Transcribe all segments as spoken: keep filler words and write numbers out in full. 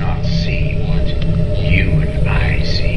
not see what you and I see.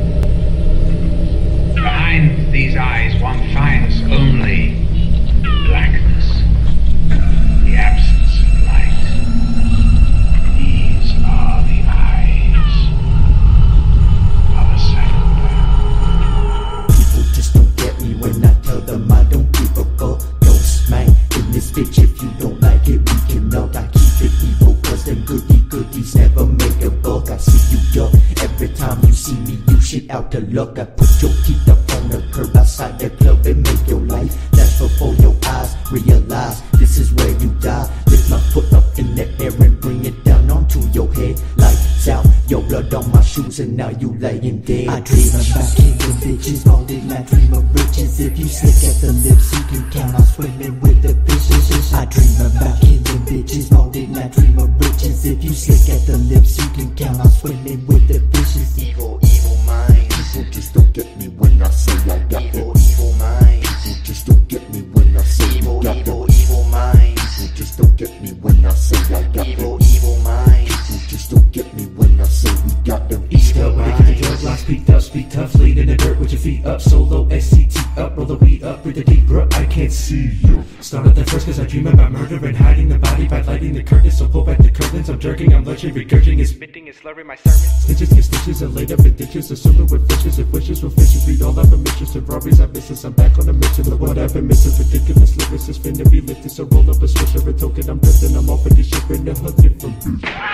Behind these eyes one finds only blackness, the absence of light. These are the eyes of a psychopath. People just don't get me when I tell them I don't give a fuck. Ghost man in this bitch, if you don't like it, we can knock. I keep it evil, cause them goody goodies never make a buck. I see you duck every time you see me, you shit out the luck. I put your teeth up on the curb outside the club and make your life last before your eyes realize this is where you die. Lift my foot up in the air and bring it down onto your head. Lights out, your blood on my shoes and now you laying dead. I dream about killing bitches all day, I dream of riches. If you slick at the lips, you can count on swimming with the fishes. I dream about killing bitches all day, I dream of riches. If you slick at the lips, you can count on swimming with the fishes. Evil, evil mind. People just don't get me when I say I got Evil, it. evil mind. People just don't get me when I say Evil, we got evil, it. evil mind. People just don't get me when I say I got Evil, it. evil mind. People just don't get me when I say we got them. East up, when I get the drug lock, speak tough, speak tough. Lean in the dirt with your feet up, solo, S C T up. Roll the weed up, breathe the deep breath, I can't see you. Started the first cause I dream about murder and hiding the body by lighting the curtains. So pull back the curtains, I'm jerking, I'm lurching, regurging and spitting and slurring my sermons. Stitches get stitches and laid up in ditches, assuming with fishes and wishes with fishes. Read all up in missions and robberies, I misses, I'm back on a mission. Look what I've been missing, ridiculous lyrics is finna be lifted. So roll up a swisher, a token, I'm drifting, I'm off of this shit, been the hunting from